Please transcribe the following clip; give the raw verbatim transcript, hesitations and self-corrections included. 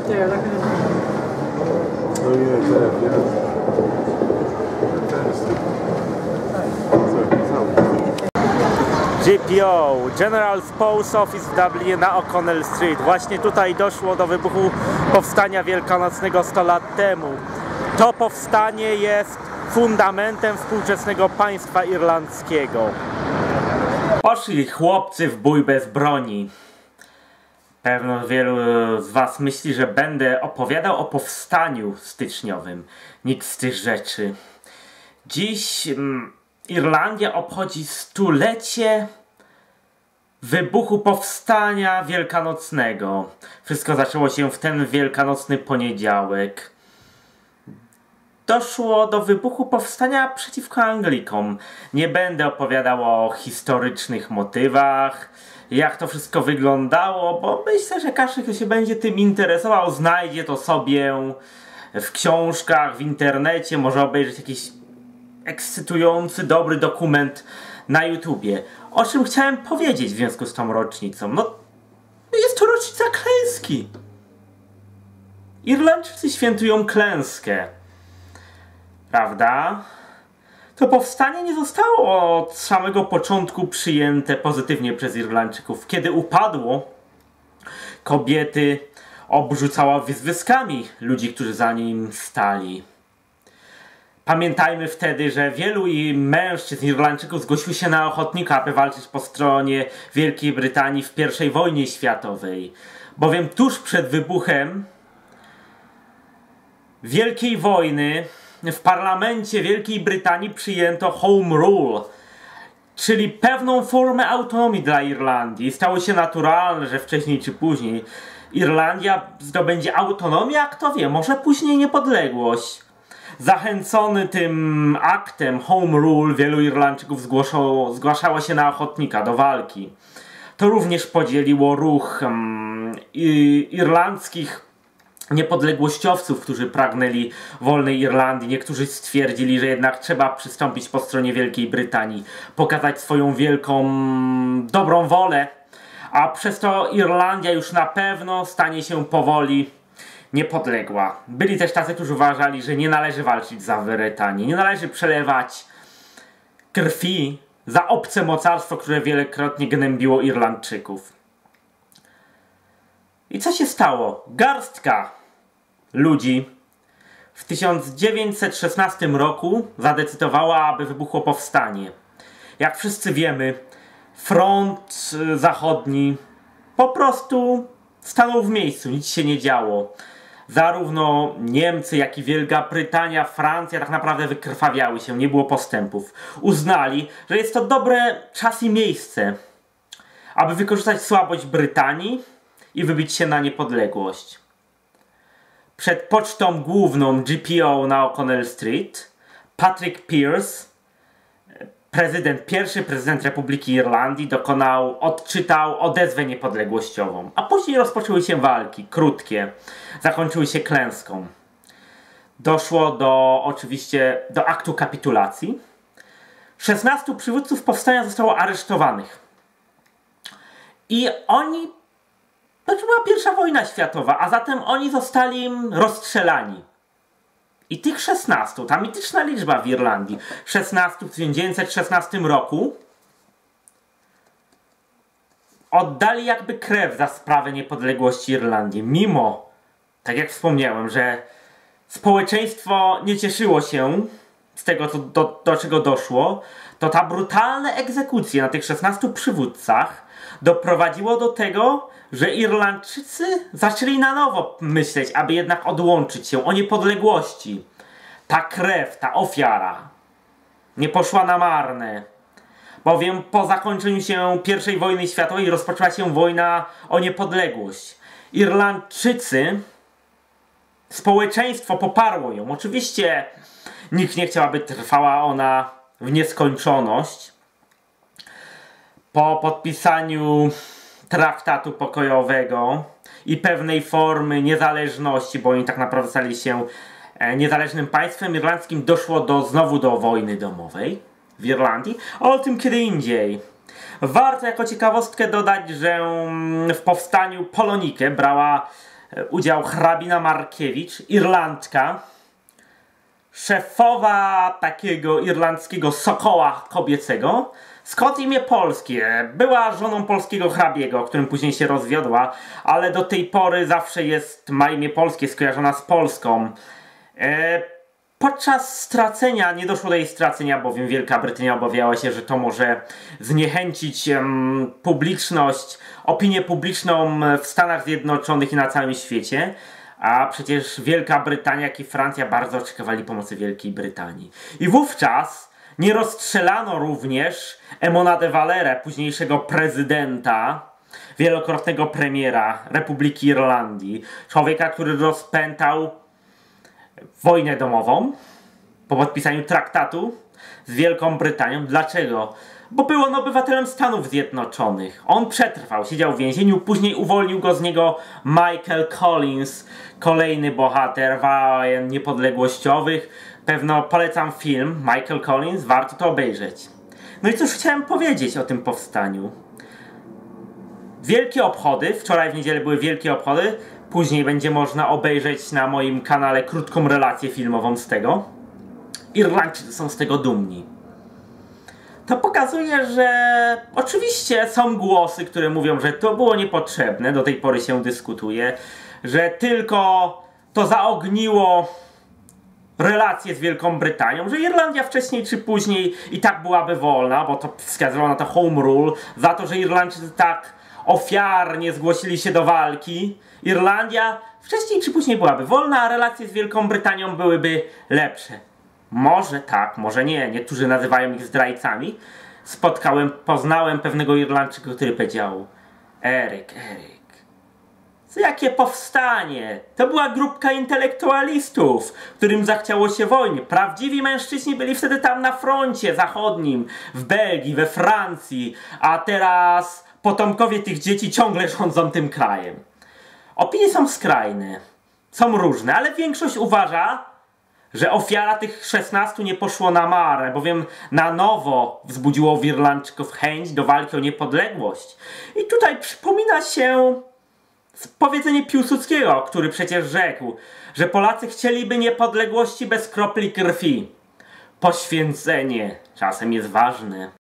There, look at it. Oh yeah, that, yeah. G P O, General Post Office w Dublinie na O'Connell Street. Właśnie tutaj doszło do wybuchu powstania wielkanocnego sto lat temu. To powstanie jest fundamentem współczesnego państwa irlandzkiego. Poszli chłopcy w bój bez broni. Pewno wielu z was myśli, że będę opowiadał o powstaniu styczniowym. Nic z tych rzeczy. Dziś mm, Irlandia obchodzi stulecie wybuchu powstania wielkanocnego. Wszystko zaczęło się w ten wielkanocny poniedziałek. Doszło do wybuchu powstania przeciwko Anglikom. Nie będę opowiadał o historycznych motywach, jak to wszystko wyglądało, bo myślę, że każdy, kto się będzie tym interesował, znajdzie to sobie w książkach, w internecie, może obejrzeć jakiś ekscytujący, dobry dokument na YouTubie. O czym chciałem powiedzieć w związku z tą rocznicą? No, jest to rocznica klęski. Irlandczycy świętują klęskę. Prawda? To powstanie nie zostało od samego początku przyjęte pozytywnie przez Irlandczyków. Kiedy upadło, kobiety obrzucała wyzwiskami ludzi, którzy za nim stali. Pamiętajmy wtedy, że wielu mężczyzn Irlandczyków zgłosiło się na ochotnika, aby walczyć po stronie Wielkiej Brytanii w pierwszej wojnie światowej. Bowiem tuż przed wybuchem Wielkiej Wojny w parlamencie Wielkiej Brytanii przyjęto Home Rule, czyli pewną formę autonomii dla Irlandii. Stało się naturalne, że wcześniej czy później Irlandia zdobędzie autonomię, a kto wie, może później niepodległość. Zachęcony tym aktem Home Rule wielu Irlandczyków zgłaszało, zgłaszało się na ochotnika do walki. To również podzieliło ruch um, irlandzkich niepodległościowców, którzy pragnęli wolnej Irlandii. Niektórzy stwierdzili, że jednak trzeba przystąpić po stronie Wielkiej Brytanii, pokazać swoją wielką dobrą wolę, a przez to Irlandia już na pewno stanie się powoli niepodległa. Byli też tacy, którzy uważali, że nie należy walczyć za Brytanię, nie należy przelewać krwi za obce mocarstwo, które wielokrotnie gnębiło Irlandczyków. I co się stało? Garstka ludzi w tysiąc dziewięćset szesnastym roku zadecydowała, aby wybuchło powstanie. Jak wszyscy wiemy, front zachodni po prostu stanął w miejscu, nic się nie działo. Zarówno Niemcy, jak i Wielka Brytania, Francja tak naprawdę wykrwawiały się, nie było postępów. Uznali, że jest to dobre czas i miejsce, aby wykorzystać słabość Brytanii i wybić się na niepodległość. Przed pocztą główną G P O na O'Connell Street Patrick Pearse, prezydent, pierwszy prezydent Republiki Irlandii, dokonał, odczytał odezwę niepodległościową. A później rozpoczęły się walki, krótkie. Zakończyły się klęską. Doszło do, oczywiście, do aktu kapitulacji. szesnastu przywódców powstania zostało aresztowanych. I oni... To była pierwsza wojna światowa, a zatem oni zostali rozstrzelani. I tych szesnastu, ta mityczna liczba w Irlandii, szesnastu w tysiąc dziewięćset szesnastym roku, oddali jakby krew za sprawę niepodległości Irlandii. Mimo, tak jak wspomniałem, że społeczeństwo nie cieszyło się z tego, co, do, do czego doszło, to ta brutalna egzekucja na tych szesnastu przywódcach doprowadziło do tego, że Irlandczycy zaczęli na nowo myśleć, aby jednak odłączyć się o niepodległości. Ta krew, ta ofiara nie poszła na marne, bowiem po zakończeniu się pierwszej wojny światowej rozpoczęła się wojna o niepodległość. Irlandczycy, społeczeństwo poparło ją. Oczywiście nikt nie chciał, aby trwała ona w nieskończoność. Po podpisaniu traktatu pokojowego i pewnej formy niezależności, bo oni tak naprawdę stali się niezależnym państwem irlandzkim, doszło do, znowu do wojny domowej w Irlandii, a o tym kiedy indziej. Warto jako ciekawostkę dodać, że w powstaniu Polonikę brała udział hrabina Markiewicz, Irlandka, szefowa takiego irlandzkiego sokoła kobiecego. Skąd imię polskie? Była żoną polskiego hrabiego, którym później się rozwiodła, ale do tej pory zawsze jest, ma imię polskie, skojarzona z Polską. E, podczas stracenia, nie doszło do jej stracenia, bowiem Wielka Brytania obawiała się, że to może zniechęcić em, publiczność, opinię publiczną w Stanach Zjednoczonych i na całym świecie. A przecież Wielka Brytania, jak i Francja bardzo oczekiwali pomocy Wielkiej Brytanii. I wówczas nie rozstrzelano również Emona de Valera, późniejszego prezydenta, wielokrotnego premiera Republiki Irlandii. Człowieka, który rozpętał wojnę domową po podpisaniu traktatu z Wielką Brytanią. Dlaczego? Bo był on obywatelem Stanów Zjednoczonych. On przetrwał, siedział w więzieniu, później uwolnił go z niego Michael Collins, kolejny bohater wojen niepodległościowych. Pewno polecam film Michael Collins, warto to obejrzeć. No i cóż chciałem powiedzieć o tym powstaniu. Wielkie obchody, wczoraj w niedzielę były wielkie obchody, później będzie można obejrzeć na moim kanale krótką relację filmową z tego. Irlandczycy są z tego dumni. To pokazuje, że oczywiście są głosy, które mówią, że to było niepotrzebne, do tej pory się dyskutuje, że tylko to zaogniło relacje z Wielką Brytanią, że Irlandia wcześniej czy później i tak byłaby wolna, bo to wskazywało na to home rule, za to, że Irlandczycy tak ofiarnie zgłosili się do walki. Irlandia wcześniej czy później byłaby wolna, a relacje z Wielką Brytanią byłyby lepsze. Może tak, może nie. Niektórzy nazywają ich zdrajcami. Spotkałem, poznałem pewnego Irlandczyka, który powiedział: Eryk, Eryk, co jakie powstanie? To była grupka intelektualistów, którym zachciało się wojny. Prawdziwi mężczyźni byli wtedy tam na froncie zachodnim, w Belgii, we Francji, a teraz potomkowie tych dzieci ciągle rządzą tym krajem. Opinie są skrajne, są różne, ale większość uważa, że ofiara tych szesnastu nie poszło na marne, bowiem na nowo wzbudziło w Irlandczyków chęć do walki o niepodległość. I tutaj przypomina się powiedzenie Piłsudskiego, który przecież rzekł, że Polacy chcieliby niepodległości bez kropli krwi. Poświęcenie czasem jest ważne.